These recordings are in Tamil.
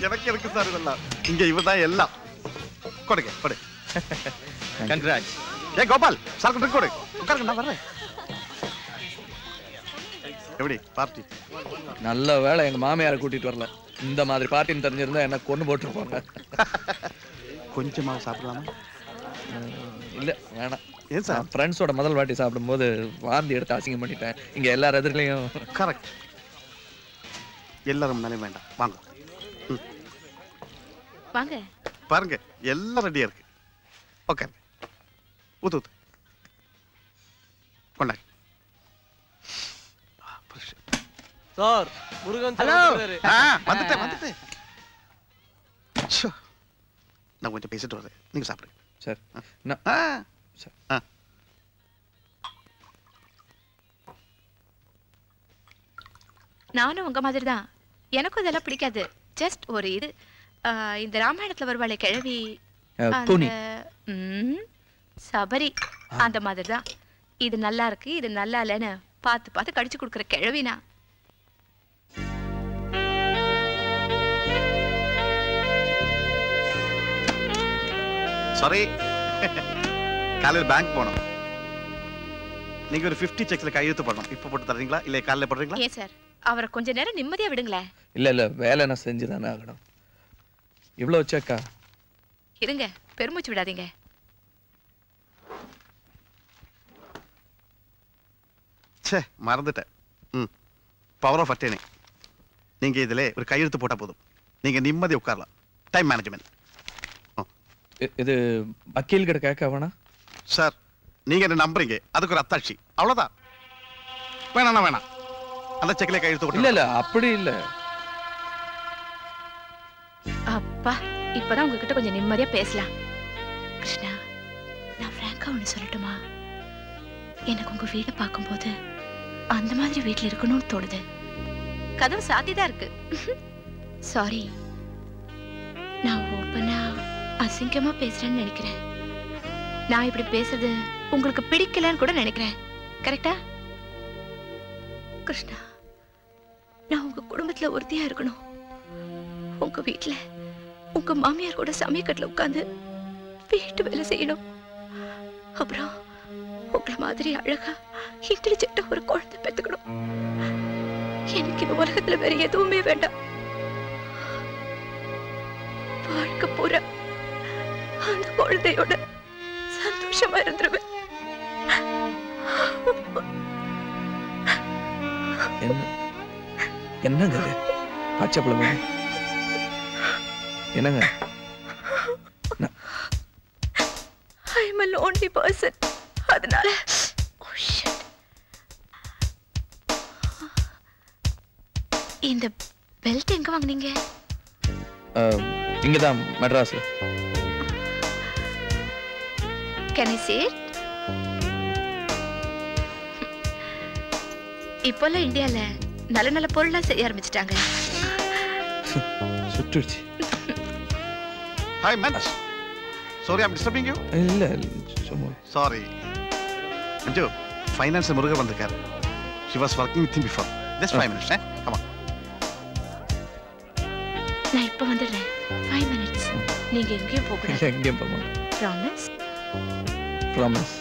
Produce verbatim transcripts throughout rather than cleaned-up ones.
எனக்கு இருக்கு சார் இதெல்லாம். இங்க இவதான் எல்லாம். கொடுங்க கொடு. கங்க்ராட்ஸ். ஏ கோபால் சார் ட்ரிங்க் கொடு. உட்காருங்க நான் வரேன். எப்படி பார்ட்டி? நல்ல வேளை எங்க மாமியாரை கூட்டிட்டு வரல. இந்த மாதிரி பார்ட்டின்னு தெரிஞ்சிருந்தா என்ன கொண்டு போட்டுருப்பாங்க. கொஞ்சமா சாப்பிடலாமா? இல்ல வேணாம். ஏன் சார்? ஃப்ரெண்ட்ஸோட முதல் வாட்டி சாப்பிடும்போது வாந்தி எடுத்து அசிங்கம் பண்ணிட்டேன். இங்க எல்லார் எதிரிலையும். கரெக்ட். எல்லாரும் மேலே வேண்டாம். வாங்க வாங்க. பாருங்க எல்லாம் ரெடியா இருக்கு. ஓகே ஊத்து ஊத்து கொண்டாங்க. Sir Murugan hello. சார் வந்துட்டேன் வந்துட்டேன். நான் கொஞ்சம் பேசிட்டு வரேன். நீங்க சாப்பிடுங்க. சார் நானும் உங்க மாதிரி தான். எனக்கும் இதெல்லாம் பிடிக்காது. ஜஸ்ட் ஒரு இது இந்த ராமாயணத்துல வருவாளே கிழவி சபரி அந்த மாதிரி தான். இது நல்லா இருக்கு இது நல்லா இல்லைன்னு பார்த்து பார்த்து கடிச்சு கொடுக்குற கிழவினா. சாரி காலையில் பேங்க் போனோம். நீங்க ஒரு பிப்டி செக்ஸ்ல கையெழுத்து பண்ணணும். இப்ப போட்டு தரீங்களா இல்ல காலையில போடுறீங்களா? ஏன் சார் அவரை கொஞ்ச நேரம் நிம்மதியா விடுங்களேன். இல்ல இல்ல வேலை நான் செஞ்சுதானே ஆகணும். இவ்வளவு செக்கா? இருங்க பெருமூச்சு விடாதீங்க. சே மறந்துட்டேன். ம் பவர் ஆஃப் அட்டர்னி. நீங்க இதுல ஒரு கையெழுத்து போட்டா போதும். நீங்க நிம்மதி உட்காரலாம். Time management. இது வக்கீல் கிட்ட கேட்க வேணாம் சார். நீங்க என்ன நம்புறீங்க அதுக்கு ஒரு அத்தாட்சி அவ்வளவுதான். வேணாம் வேணாம் அந்த செக்ல கையெழுத்து போட்டு. இல்ல இல்ல அப்படி இல்ல. அப்பா இப்பதான் உங்ககிட்ட கொஞ்சம் நிம்மதியா பேசலாம். கிருஷ்ணா நான் பிராங்கா ஒண்ணு சொல்லட்டுமா? எனக்கு உங்க வீட்டை பார்க்கும்போது அந்த மாதிரி வீட்டுல இருக்கணும்னு தோணுது. கதவு சாத்திதான் இருக்கு. சாரி நான் ஓப்பனா அசிங்கமா பேசுறேன்னு நினைக்கிறேன். நான் இப்படி பேசுறது உங்களுக்கு பிடிக்கலன்னு கூட நினைக்கிறேன். கரெக்டா? கிருஷ்ணா நான் உங்க குடும்பத்துல ஒருத்தியா இருக்கணும். உங்க வீட்டுல உங்க மாமியார் கூட சமயக்கட்டுல உட்கார்ந்து வீட்டு வேலை செய்யணும். அப்புறம் உங்களை மாதிரி அழகா இன்டெலிஜென்ட்டா ஒரு குழந்தை பெத்துக்கணும். எனக்கு இந்த உலகத்துல வேற எதுவுமே வேண்டாம். வாழ்க்கை பூரா அந்த குழந்தையோட சந்தோஷமா இருந்துருவேன். என்ன என்னங்க பச்சை பிள்ளை என்னங்க? I am a lonely person. அதனால இந்த பெல்ட் எங்க வாங்குனீங்க? இங்கதான் மெட்ராஸ்ல. Can I see it? இப்போல்லாம் இந்தியால நல்ல நல்ல பொருள்லாம் செய்ய ஆரம்பிச்சிட்டாங்க. சுட்டுச்சு. Hi man. Sorry I'm disturbing you. இல்ல சும்மா. Sorry. Anju, finance முருகன் வந்திருக்காரு. She was working with him before. Just five minutes, eh? Come on. நான் இப்ப வந்துடுறேன். five minutes. நீங்க எங்கேயும் போக கூடாது. எங்கேயும் போக மாட்டேன். Promise? Promise.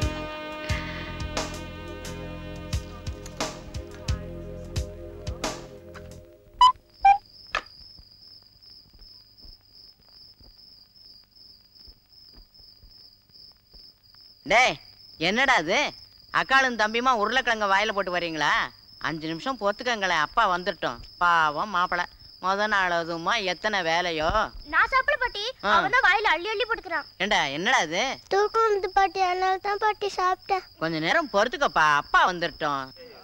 டேய் என்னடா அது? அக்காளும் தம்பியுமா உருளைக்கிழங்க வாயில போட்டு வரீங்களா? அஞ்சு நிமிஷம் பொத்துக்கங்களேன், அப்பா வந்துட்டோம். பாவம் மாப்பிள முத நாள் அதுமா எத்தனை வேலையோ. நான் சாப்பிட பாட்டி, அவன் தான் வாயில அள்ளி அள்ளி போட்டுக்கறான். ஏண்டா என்னடா இது? தூக்கம் வந்து பாட்டி, அதனால தான் பாட்டி சாப்பிட்டேன். கொஞ்ச நேரம் பொறுத்துக்கப்பா, அப்பா வந்துட்டோம்.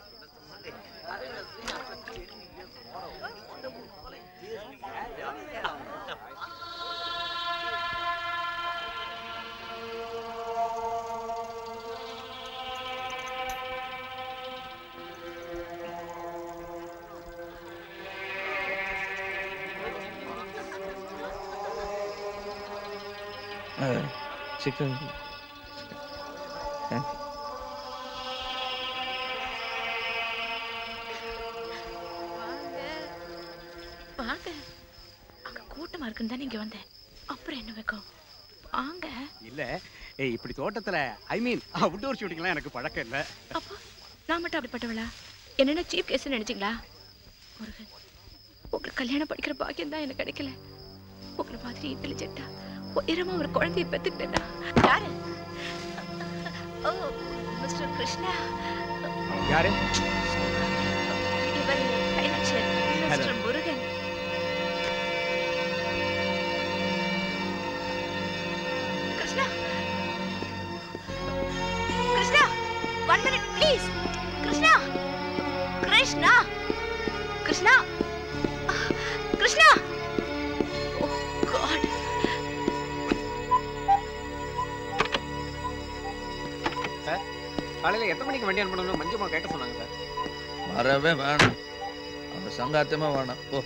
Chicken. வாங்க. வெக்கமா இருக்குன்னு தான் இங்க வந்தேன். அப்புறம் என்ன வெக்கம்? வாங்க. இல்ல ஏய் இப்படி தோட்டத்துல ஐ மீன் அவுட்டோர் ஷூட்டிங்லாம் எனக்கு பழக்கம் இல்ல. அப்போ நான் மட்டும் அப்படிப்பட்டவளா? என்னென்ன சீப் கேஸ் நினைச்சீங்களா? முருகன், உங்களுக்கு கல்யாணம் படிக்கிற பாக்கியம் தான் எனக்கு கிடைக்கல. உங்களை மாதிரி இன்டெலிஜென்ட்டா உயரமா ஒரு குழந்தைய பெத்துக்கிட்டேன்னா. யாரு? Oh, mister Krishna. யாரு? இவர் financial mister Murugan. Krishna, Krishna, one minute please. Krishna, Krishna, Krishna, Krishna. Oh God. Sir, காலையில எத்தனை மணிக்கு வண்டி அனுப்பணும்னு மஞ்சுமா கேட்க சொன்னாங்க சார். வரவே வேணாம், அந்த சங்காத்தமா வேணாம். ஓ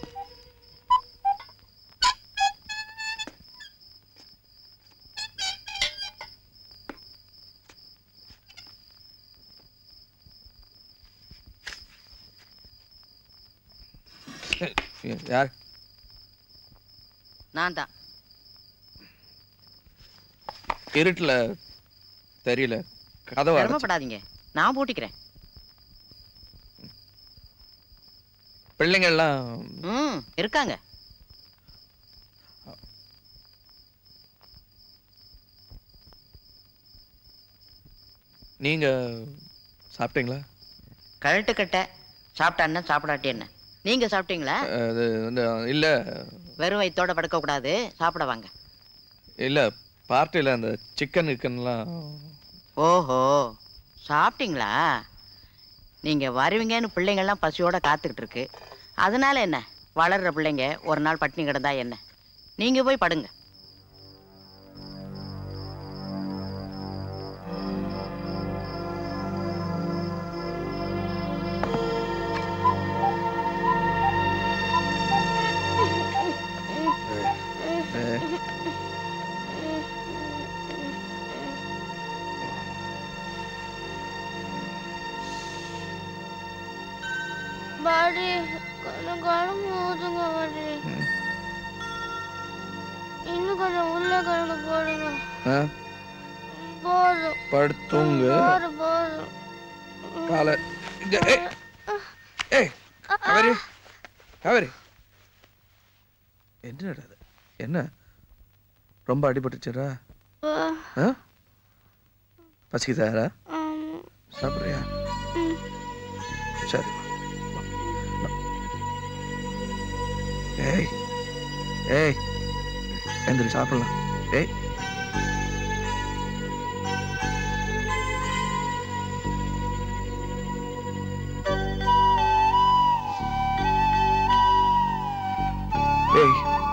யார்? நான் தான். இருட்டுல தெரியல, கதவை அடைச்சு. சிரமப்படாதீங்க, நான் பூட்டிக்கிறேன். பிள்ளைங்க எல்லாம் ம் இருக்காங்க. நீங்க சாப்பிட்டீங்களா? கழட்டு கட்ட சாப்பிட்டா என்ன, சாப்பிடாட்டி என்ன? நீங்க சாப்பிட்டீங்களா? அது வந்து இல்ல, வெறும் வயித்தோட படுக்க கூடாது, சாப்பிட வாங்க. இல்ல பார்ட்டில அந்த சிக்கன் சிக்கன்லாம். ஓஹோ, சாப்பிட்டீங்களா? நீங்க வருவீங்கன்னு பிள்ளைங்கள்லாம் பசியோட காத்துக்கிட்டு இருக்கு. அதனால என்ன, வளர்ற பிள்ளைங்க ஒரு நாள் பட்டினி கிடந்தா என்ன? நீங்க போய் படுங்க. பாடி கொஞ்சம் குழம்பு ஊதுங்க பாடி. இன்னும் கொஞ்சம் உருளைக்கிழங்கு போடுங்க. போதும். படுத்துங்க. போதும் போதும். காலை ஏய் காவேரி, காவேரி என்னடா இது? என்ன ரொம்ப அடிபட்டுச்சுடா? பசிக்குதாரா? சாப்பிட்றியா? சரி. ஏய் ஏய் எந்திரி சாப்பிடலாம். ஏய் ஏய்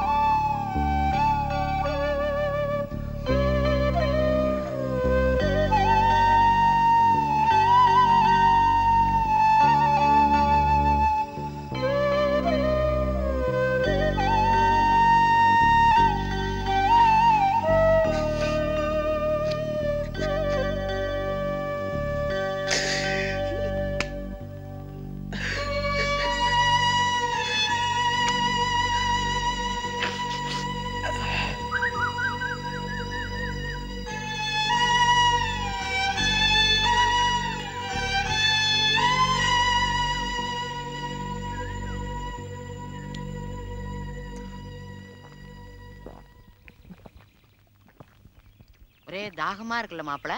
ஒரே தாகமா இருக்குல்ல மாப்பிள?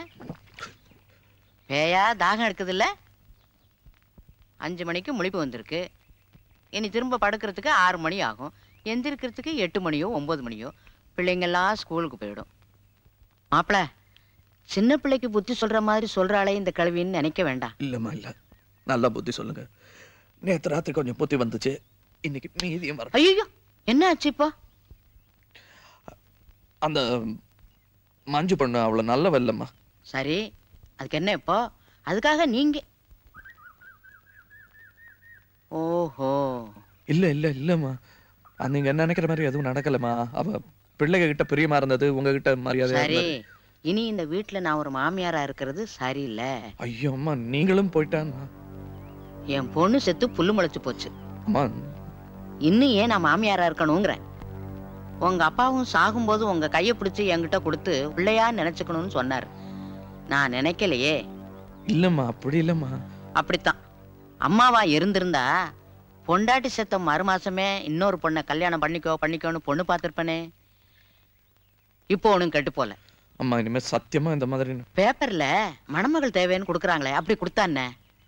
பேயா தாகம் எடுக்குது இல்ல? அஞ்சு மணிக்கு முழிப்பு வந்திருக்கு. இனி திரும்ப படுக்கிறதுக்கு ஆறு மணி ஆகும். எந்திரிக்கிறதுக்கு எட்டு மணியோ ஒன்பது மணியோ. பிள்ளைங்கெல்லாம் ஸ்கூலுக்கு போயிடும். மாப்பிள, சின்ன பிள்ளைக்கு புத்தி சொல்ற மாதிரி சொல்றாளே இந்த கல்வின்னு நினைக்க வேண்டாம். இல்லம்மா இல்ல, நல்லா புத்தி சொல்லுங்க. நேற்று ராத்திரி கொஞ்சம் புத்தி வந்துச்சு, இன்னைக்கு மீதியும் வர. ஐயோ, என்ன ஆச்சு இப்போ? அந்த மஞ்சு பொண்ணு அவ்வளவு நல்ல வெல்லம்மா. சரி, அதுக்கு என்ன இப்போ? அதுக்காக நீங்க? ஓஹோ, இல்ல இல்ல இல்லம்மா, நீங்க என்ன நினைக்கிற மாதிரி எதுவும் நடக்கலம்மா. அவ பிள்ளைங்க கிட்ட பிரியமா இருந்தது, உங்ககிட்ட மரியாதை. சரி, இனி இந்த வீட்டுல நான் ஒரு மாமியாரா இருக்கிறது சரியில்லை. ஐயோ அம்மா, நீங்களும் போயிட்டாங்க. என் பொண்ணு செத்து புல்லு முளைச்சு போச்சு. அம்மா, இன்னும் ஏன் நான் மாமியாரா இருக்கணுங்கிறேன்? உங்க அப்பாவும் சாகும்போது உங்க கையை பிடிச்சி என்கிட்ட கொடுத்து பிள்ளையா நினைச்சுக்கணும்னு சொன்னார். நான் நினைக்கலையே. இல்லம்மா, அப்படி இல்லம்மா. அப்படித்தான். அம்மாவா இருந்திருந்தா பொண்டாட்டி செத்த மறு மாசமே இன்னொரு பொண்ணை கல்யாணம் பண்ணிக்கோ பண்ணிக்கோன்னு பொண்ணு பார்த்திருப்பனே. இப்போ ஒன்றும் கெட்டு போல. அம்மா இனிமே சத்தியமா இந்த மாதிரி பேப்பர்ல மணமகள் தேவைன்னு கொடுக்குறாங்களே, அப்படி கொடுத்தானே.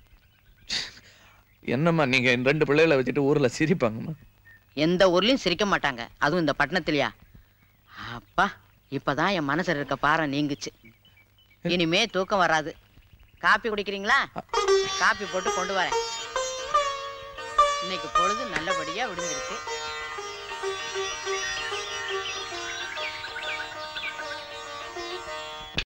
என்னம்மா நீங்க ரெண்டு பிள்ளைகளை வச்சுட்டு ஊர்ல சிரிப்பாங்கம்மா. எந்த ஊர்லயும் சிரிக்க மாட்டாங்க, அதுவும் இந்த பட்டணத்திலயா. அப்பா இப்பதான் என் மனசுல இருக்க பாரம் நீங்குச்சு. இனிமே தூக்கம் வராது. காப்பி குடிக்கிறீங்களா? காப்பி போட்டு கொண்டு வரேன். இன்னைக்கு பொழுது நல்லபடியா விடுஞ்சிருக்கு.